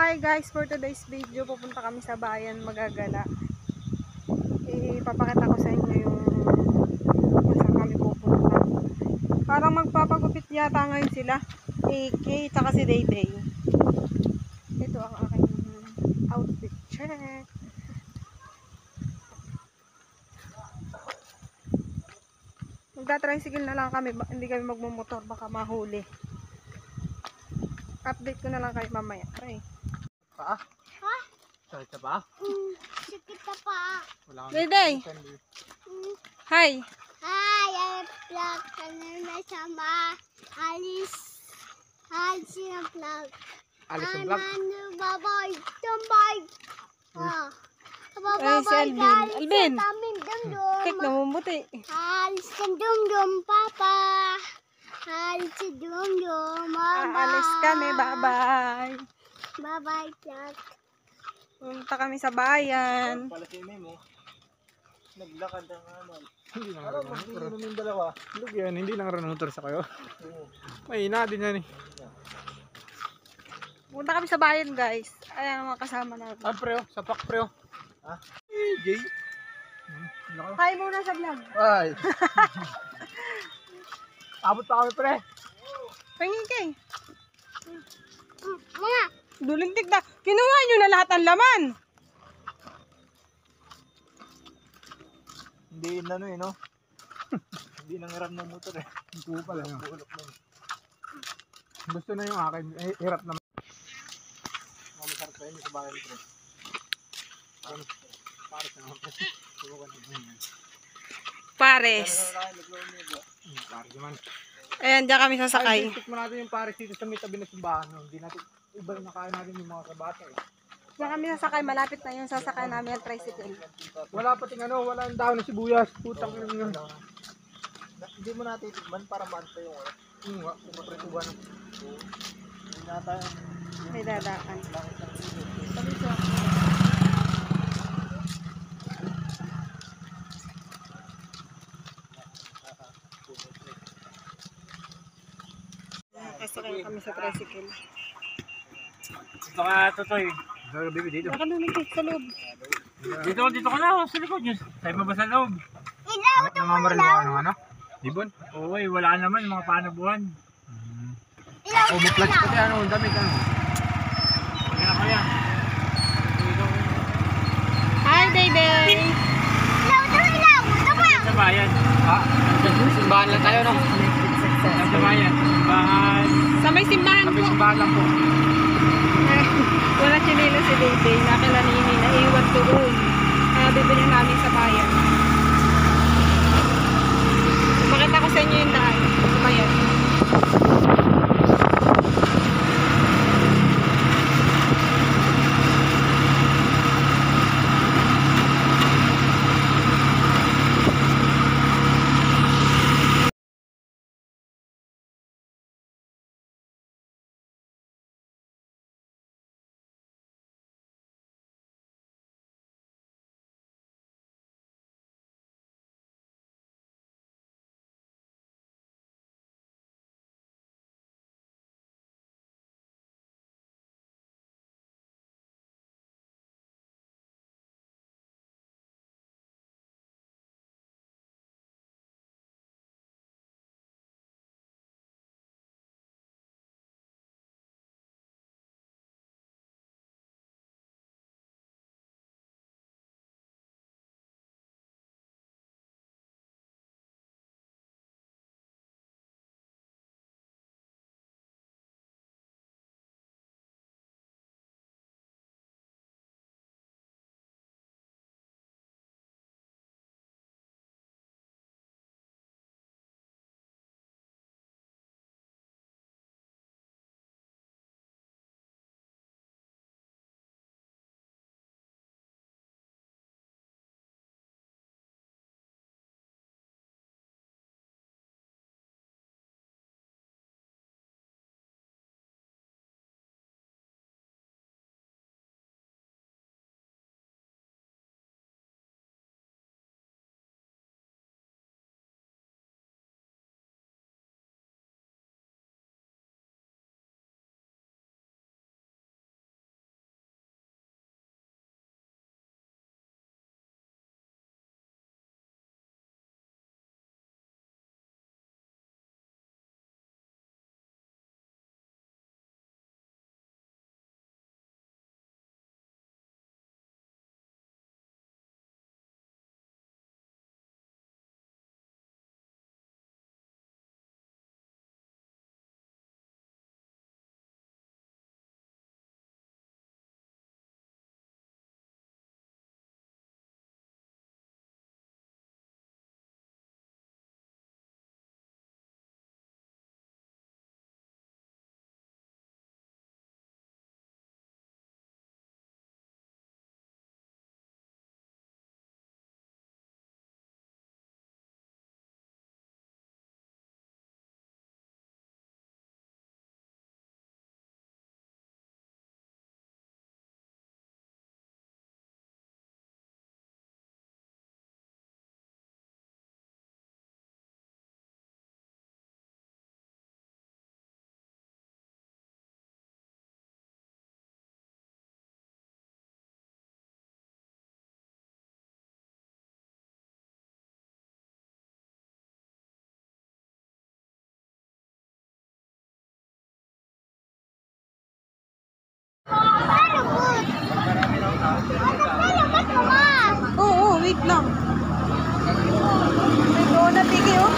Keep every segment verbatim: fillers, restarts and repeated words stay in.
Hi guys, for today's video pupunta kami sa bayan Magagala. Ipapakita ko sa inyo yung kung saan kami pupunta. Parang magpapagupit yata ngayon sila, A K tsaka si Dayday. Ito ang aking outfit check. Magta-tricycle na lang kami, hindi kami magmumotor, baka mahuli. Update ko na lang kayo mamaya. Ay. Pa? Ha? Sakit ka pa? Mm, sakit na pa. Dayday. Mm. Hi. Hi, ay vlog ka na nasama. Alis. Alis yung vlog. Alis yung vlog? Ano, babay. Tambay. Ah. Ay, si Alvin. Alvin. Kek Kek na mumuti. Alis ka dum-dum, papa. Alis ka dum-dum, mama. Aalis kami, bye-bye. Bye-bye, vlog. Punta kami sa bayan. Pala si Memo. Naglakad na naman. Hindi na nga mag-iinom yung dalawa. Lug yan, hindi na nga motor sa kayo. May ina din yan eh. Punta kami sa bayan guys. Ayan ang mga kasama natin. Ah, preo, sapak preo. Ha? Eh, Jay. Hi muna sa vlog. Ay. Abot pa kami pre. Pangin kay. Mm, Mga. Dulintik na. Kinuha nyo na lahat ng laman. Hindi na ano eh, no? Hindi nangiram ng motor eh. Hindi pala yun. Gusto na yung akin. Eh, hirap naman. Mga masarap tayo sa bayan pre. Ano? Pares na naman pre. Subukan natin yan. Pares. Pares naman. Ayan, dyan kami sasakay. Ay, tikman natin yung pares dito sa may tabi na simbahan. No? Hindi natin, iba na nakain natin yung mga kabata eh. Dyan kami sasakay. Malapit na yung sasakay namin ang tricycle. Wala pating ano, wala ang daon ng sibuyas. Putang ina yun. Hindi mo natin tikman para maanta yung ano. Hmm, nga, kung mapretuban. Hindi nata May dadaan. Kasakay kami sa tricycle. Ito ka, Totoy. Sabi baby dito. Nakalulikit sa loob. Dito, dito ka na, sa likod. Tayo ba sa loob? Ilaw, Namamaril mo ano ano? Ibon? Oo, eh, wala naman, mga panabuhan. ilaw, O maplag ka tayo, ano, damit ano. Kaya kaya. Hi, Dayday. ilaw, ilaw, ilaw. Sa bayan. Ha? Simbahan lang tayo no? Sa bayan. Bahan. Sa may simbahan Sabi po. simbahan lang po. Wala chinelo si Dayday. Nakilanini na iwan doon. Kaya bibili namin sa bayan. Pakita ko sa inyo yung daan. Sa bayan.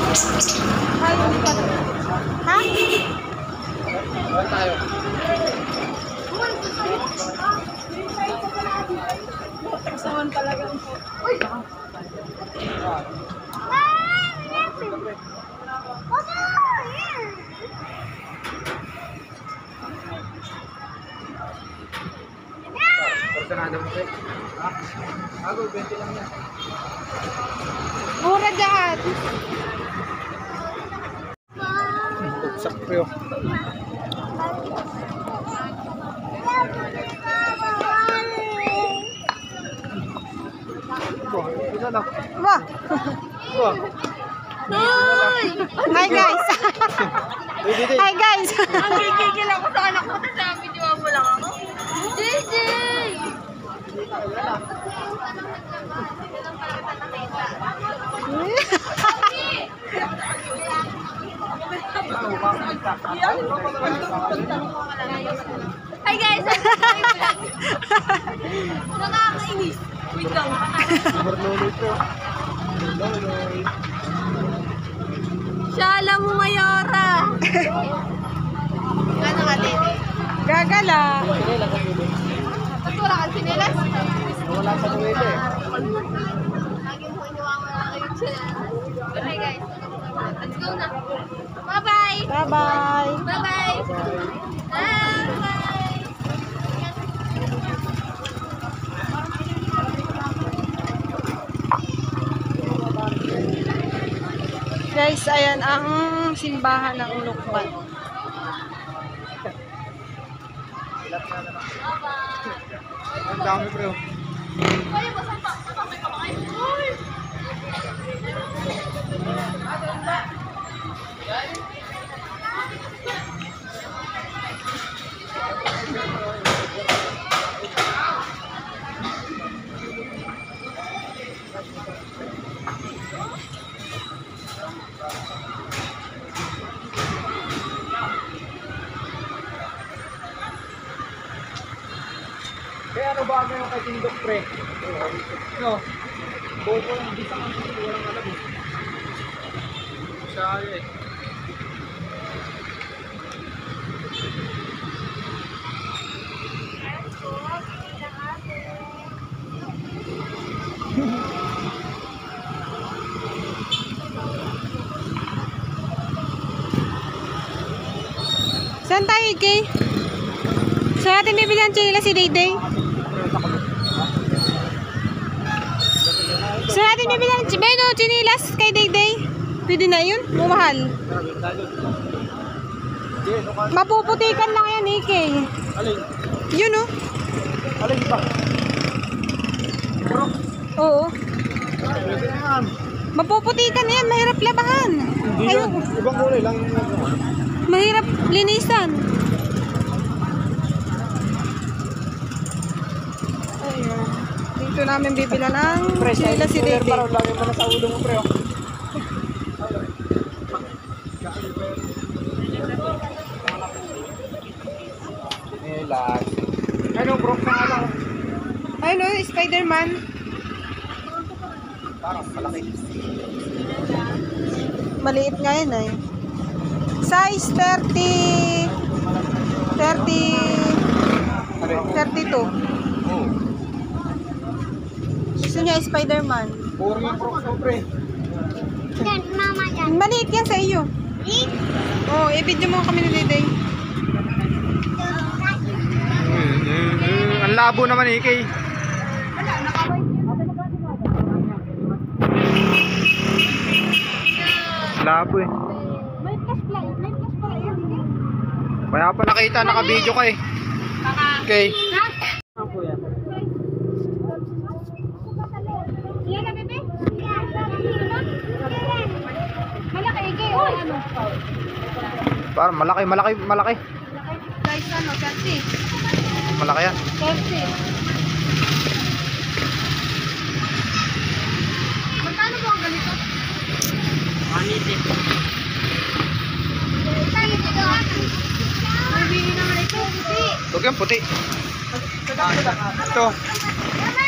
Ay, hindi pa. Ha? Saan tayo? Kasawan talaga. Porsanado mo pre. Ha? Ako, twenty lang yan. Mura dyan. Buksak pre oh. Wah, ito lang. Wah. Wah. Hi guys. Hey, Didi. Hi guys. Ang gigigil ako sa anak ko. Sabi niyo mo lang ako. J J! Hi guys! Nakakainis. Wait lang. Marloloy pre oh. Marloloy. Shala mo, Mayora! Ano ka, Dede? Gagala. Ba't wala kang sinilas? Wala sa kuwete eh. Lagi mo iniwawala kayo siya. Okay guys, let's go na. Bye-bye! Bye-bye. Bye-bye! Bye-bye! Guys, ayan ang simbahan ng Lukban. Ang dami pre oh. Kaya ano ba yung kay Tindok pre? No. Boko yung bisa ang sisi, walang alam eh. Siya eh. Saan tayo, Kay? Saan natin bibili ang chila si Dayday? Saan natin bibili ang chibeno, chinilas kay Dayday? Pwede na yun? Bumahal. Mapuputikan lang yan, eh, Kay. Alin? Yun, oh. Alin pa? Bro? Oo. Pwede na yan. Mapuputikan na yan, mahirap labahan. Hindi Ayun, yan. Ibang kulay lang yung ano. mahirap linisan. Ayun. Dito namin bibila ng chila si Cooler Dede. pa ron, lagay mo na sa ulo mo pre oh. Nilas. Ano bro na nga lang. Ayun, oh, Spider-Man. Parang malaki. Maliit nga yun, eh. Size thirty, thirty, thirty-two. Oh. Gusto niya Spider-Man. Puro yung bro ko pre. Yan, mama yan. Maliit yan sa iyo. Eat! Oh, i-video mo kami ni Dede. Ang labo naman eh kay. Labo eh. May flashlight, may flashlight yan. Kaya pa nakita, naka-video ka eh. Okay. Yan na, bebe? Malaki, Ike. O, ano? Parang malaki, malaki, malaki. Guys, ano? thirty. Malaki yan. thirty. Magkano po ang ganito? Manitin. Magkano ito? Ang bili naman ito. Puti. Huwag yung puti. Ito.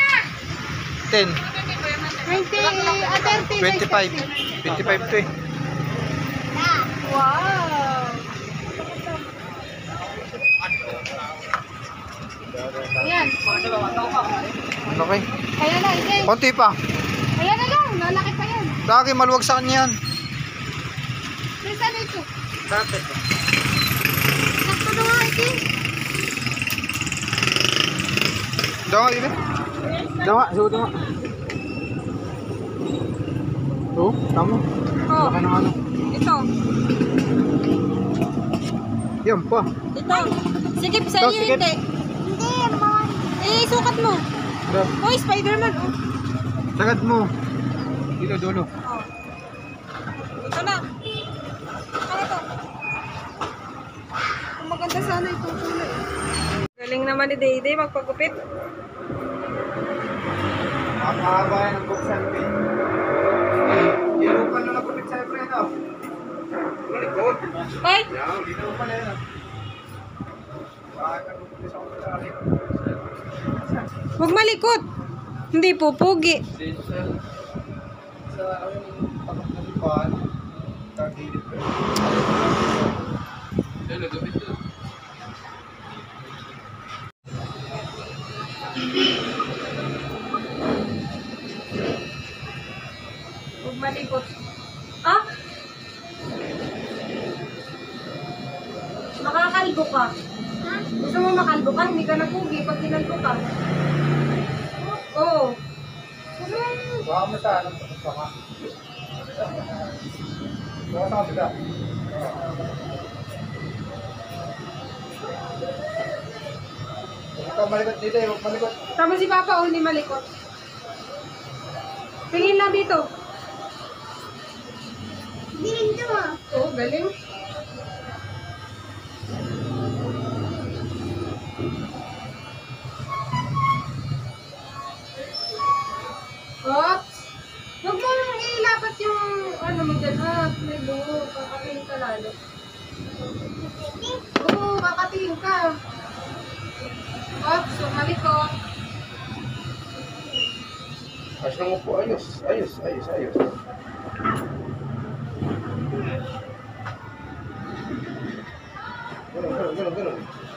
ten. twenty, ah, thirty. twenty-five. twenty-five to eh. Wow! Ayan. Okay. Kaya na, hindi. Konti pa. Ayan na lang, lalaki pa yan. Lagi maluwag sa kanya yan. Please, ano ito? Tapos. Sakto na nga, ito. Dawa nga, Ibe. Dawa, suot nga. Oo, tama. Oh, Laki ng ano. ito. Yan pa. Ito. Sikip sa Ito, iyo, sikip. hindi. Hindi, mon. Eh, sukat mo. Da. Uy, Spider-Man. Oh. Sagad mo. Dito, dulo. Oh. Ito na. Ano to? Ang maganda sana itong kulay. Galing naman ni Dayday magpagupit. Makakahaba yan ang buksan, Ibe. Inupan na napapit sa'yo, Fredo. Malikot. Hoy! Yan, dito pa na yan. Bakit ang buksan ako sa akin? Huwag malikot. Hindi po, pugi. Dito sa... Sa... Yung pagkakalipan. Kagilid ko. Dito, gabit ko. Huwag malikot. Ah? Makakalbo ka. Ha? Gusto mo makalbo ka? Hindi ka napugi pag kinalbo ka. Oo. Baka mo sa anong baka. Baka sa kabila. Huwag ka malikot dito eh, huwag malikot. Tama si Papa, oh, hindi malikot. Tingin lang dito. Dito. Oo, galing. Oops! Huwag mo ilapat yung ano mo dyan, ha? May buho. Kakatingin ka lalo. Oo, kakatingin ka. Oops! So, malikot. Ayos lang mo po, ayos. Ayos, ayos, ayos. Ganun, ganun, ganun, ganun.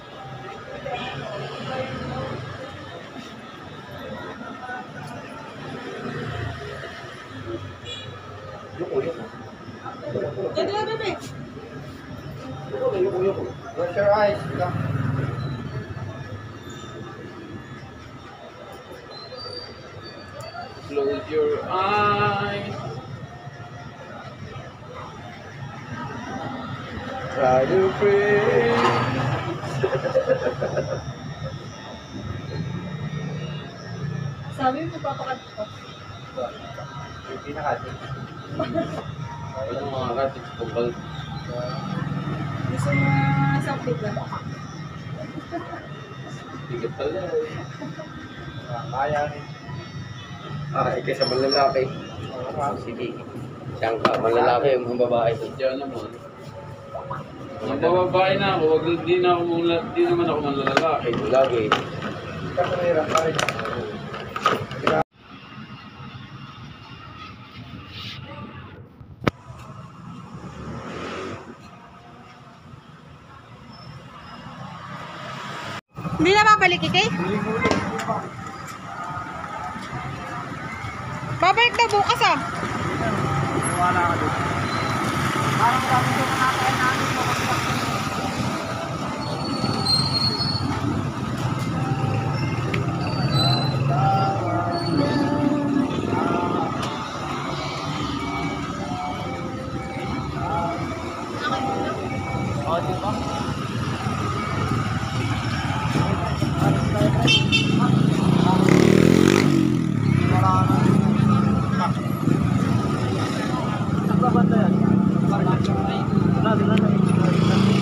Yuko, yuko. Yan, yan, bebe. Yuko, yuko, yuko. Close your eyes. Ika. Close your eyes. Try to pray. Sabi mo, papakat ko. Hindi na kasi. Walang mga ratis ko bal. Gusto mo sapit na. Tigat pala eh. Kaya rin. Ah, ikaw sa malalaki. Sige. Siyang ka, malalaki yung mga babae. Diyan naman. Ang bababae na ako, wag di na ako muna, di naman ako manlalaki. Lagi. Kasi mahirap pa rin. Hindi na babalik, Ikay? Babalik na bukas, ah. Wala ka doon. Parang kami doon nakakain namin mo kasi oh, di ba? Nagbabanda yan. Wala, wala na.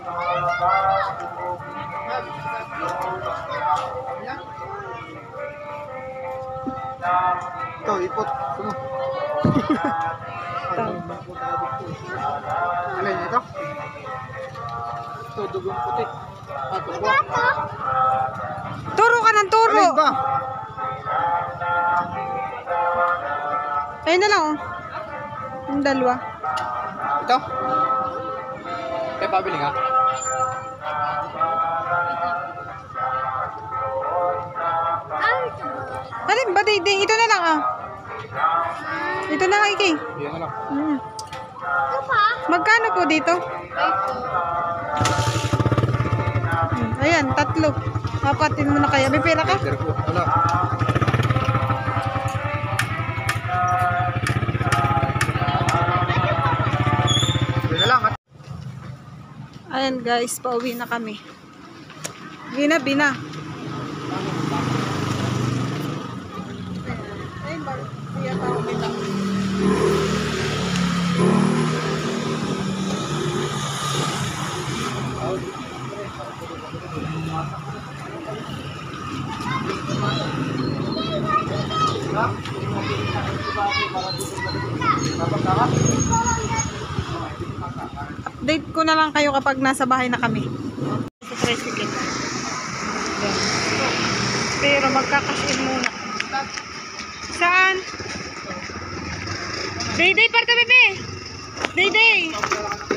Ito, ipot. Sumo. Alin ito? Ito, dugong puti. Ah, tubo. Turo ka ng turo. Alin ba? Ayun na lang oh. Yung dalawa. Ito? Kaya pabili nga? Alin ba, Dede? Ito na lang ah. Ito na lang, Iki. Yan na lang. Hmm. Ito pa. Magkano po dito? Hmm, ayan, tatlo. Apatin mo na kaya. May pera ka? Pero po, wala. Yan na lang. Ayan guys, pauwi na kami. Bina, bina. Ayun ba? Kaya tao kita. Update ko na lang kayo kapag nasa bahay na kami. Sa tricycle. Ayan. Pero magkakasin muna. Saan? Day-day, parta bebe! Day-day!